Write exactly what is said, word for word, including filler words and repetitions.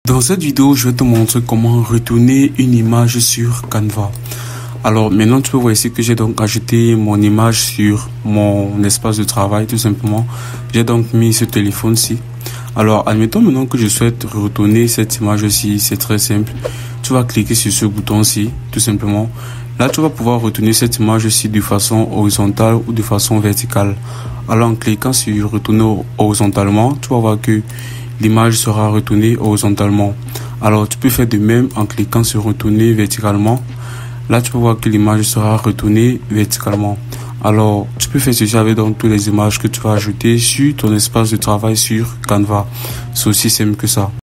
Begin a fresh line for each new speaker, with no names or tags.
Dans cette vidéo, je vais te montrer comment retourner une image sur Canva. Alors maintenant, tu peux voir ici que j'ai donc ajouté mon image sur mon espace de travail, tout simplement. J'ai donc mis ce téléphone-ci. Alors, admettons maintenant que je souhaite retourner cette image-ci, c'est très simple. Tu vas cliquer sur ce bouton-ci, tout simplement. Là, tu vas pouvoir retourner cette image-ci de façon horizontale ou de façon verticale. Alors, en cliquant sur retourner horizontalement, tu vas voir que l'image sera retournée horizontalement. Alors, tu peux faire de même en cliquant sur retourner verticalement. Là, tu peux voir que l'image sera retournée verticalement. Alors, tu peux faire ceci avec donc toutes les images que tu vas ajouter sur ton espace de travail sur Canva. C'est aussi simple que ça.